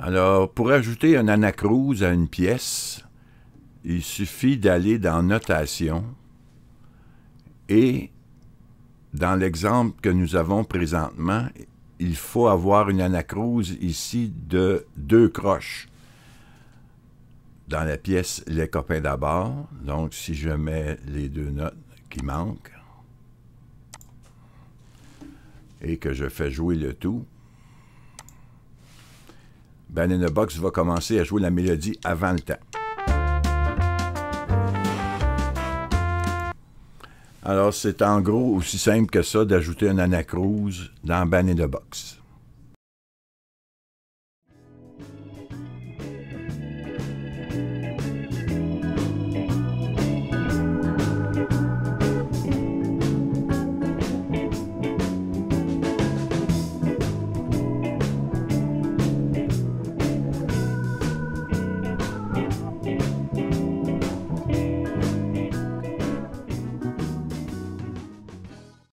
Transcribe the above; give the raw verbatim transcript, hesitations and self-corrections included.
Alors, pour ajouter un anacrouse à une pièce, il suffit d'aller dans Notation et dans l'exemple que nous avons présentement, il faut avoir une anacrouse ici de deux croches dans la pièce Les copains d'abord. Donc, si je mets les deux notes qui manquent et que je fais jouer le tout, Banana Box va commencer à jouer la mélodie avant le temps. Alors, c'est en gros aussi simple que ça d'ajouter un anacrouse dans Banana Box.